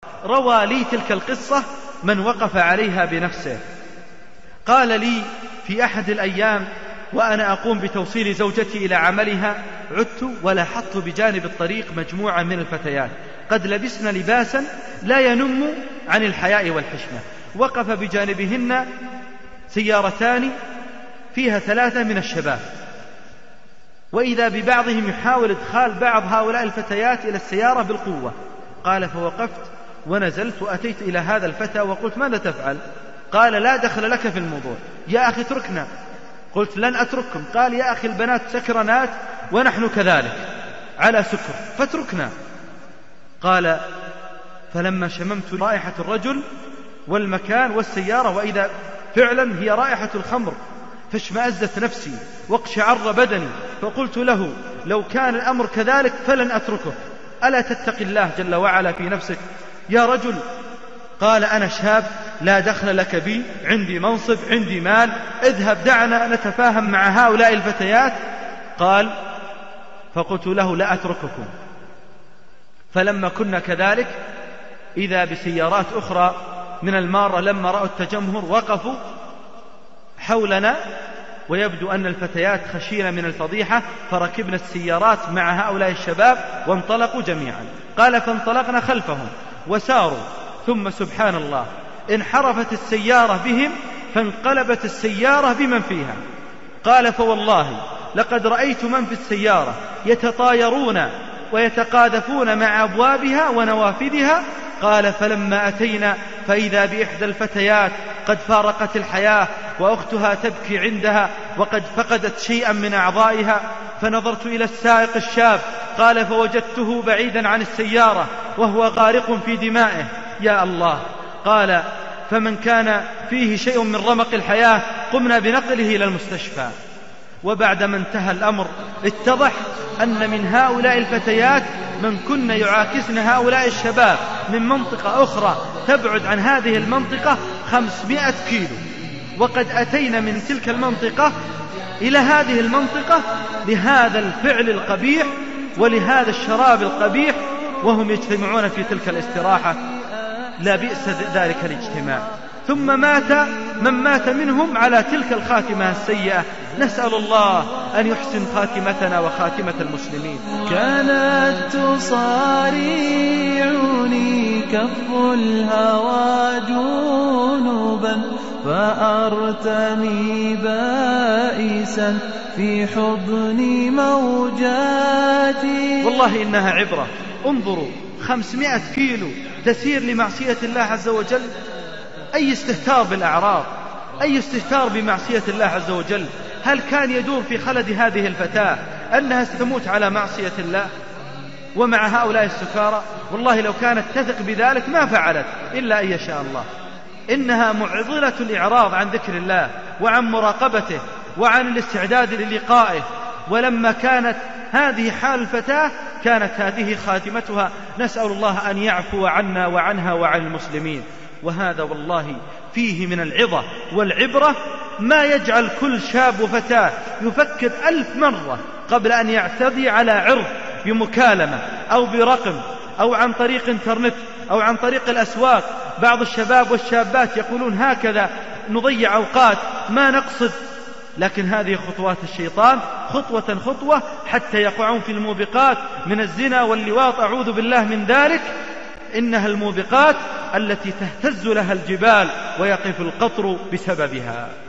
روى لي تلك القصة من وقف عليها بنفسه. قال لي في أحد الأيام وأنا أقوم بتوصيل زوجتي إلى عملها، عدت ولاحظت بجانب الطريق مجموعة من الفتيات قد لبسن لباسا لا ينم عن الحياء والحشمة. وقف بجانبهن سيارتان فيها 3 من الشباب، وإذا ببعضهم يحاول إدخال بعض هؤلاء الفتيات إلى السيارة بالقوة. قال فوقفت ونزلت وأتيت إلى هذا الفتى وقلت ماذا تفعل؟ قال لا دخل لك في الموضوع، يا أخي اتركنا. قلت لن أترككم. قال يا أخي البنات سكرنات ونحن كذلك على سكر فاتركنا. قال فلما شممت رائحة الرجل والمكان والسيارة وإذا فعلا هي رائحة الخمر فاشمأزت نفسي واقشعر بدني، فقلت له لو كان الأمر كذلك فلن أتركك، ألا تتقي الله جل وعلا في نفسك يا رجل؟ قال أنا شاب لا دخل لك بي، عندي منصب عندي مال، اذهب دعنا نتفاهم مع هؤلاء الفتيات. قال فقلت له لا أترككم. فلما كنا كذلك إذا بسيارات أخرى من المارة لما رأوا التجمهر وقفوا حولنا، ويبدو أن الفتيات خشين من الفضيحة فركبنا السيارات مع هؤلاء الشباب وانطلقوا جميعا. قال فانطلقنا خلفهم وساروا، ثم سبحان الله انحرفت السيارة بهم فانقلبت السيارة بمن فيها. قال فوالله لقد رأيت من في السيارة يتطايرون ويتقاذفون مع أبوابها ونوافذها. قال فلما أتينا فإذا بإحدى الفتيات قد فارقت الحياة وأختها تبكي عندها وقد فقدت شيئا من أعضائها، فنظرت إلى السائق الشاب قال فوجدته بعيدا عن السيارة وهو غارق في دمائه. يا الله. قال فمن كان فيه شيء من رمق الحياة قمنا بنقله إلى المستشفى. وبعدما انتهى الأمر اتضح أن من هؤلاء الفتيات من كن يعاكسن هؤلاء الشباب من منطقة أخرى تبعد عن هذه المنطقة 500 كيلو، وقد أتينا من تلك المنطقة إلى هذه المنطقة لهذا الفعل القبيح ولهذا الشراب القبيح، وهم يجتمعون في تلك الاستراحة. لا بئس ذلك الاجتماع. ثم مات من مات منهم على تلك الخاتمة السيئة. نسأل الله أن يحسن خاتمتنا وخاتمة المسلمين. كانت تصارعني كف الهوى جنوبا فأرتني بائسا في حضن موجاتي. والله إنها عبرة. انظروا 500 كيلو تسير لمعصية الله عز وجل. أي استهتار بالأعراض، أي استهتار بمعصية الله عز وجل. هل كان يدور في خلد هذه الفتاة أنها ستموت على معصية الله ومع هؤلاء السكارى؟ والله لو كانت تثق بذلك ما فعلت إلا أن يشاء الله. إنها معضلة الإعراض عن ذكر الله وعن مراقبته وعن الاستعداد للقائه. ولما كانت هذه حال الفتاة كانت هذه خاتمتها. نسأل الله أن يعفو عنا وعنها وعن المسلمين. وهذا والله فيه من العظة والعبرة ما يجعل كل شاب وفتاة يفكر 1000 مرة قبل أن يعتدي على عرض بمكالمة أو برقم أو عن طريق انترنت أو عن طريق الأسواق. بعض الشباب والشابات يقولون هكذا نضيع أوقات ما نقصد، لكن هذه خطوات الشيطان خطوة خطوة حتى يقعون في الموبقات من الزنا واللواط. أعوذ بالله من ذلك. إنها الموبقات التي تهتز لها الجبال ويقف القطر بسببها.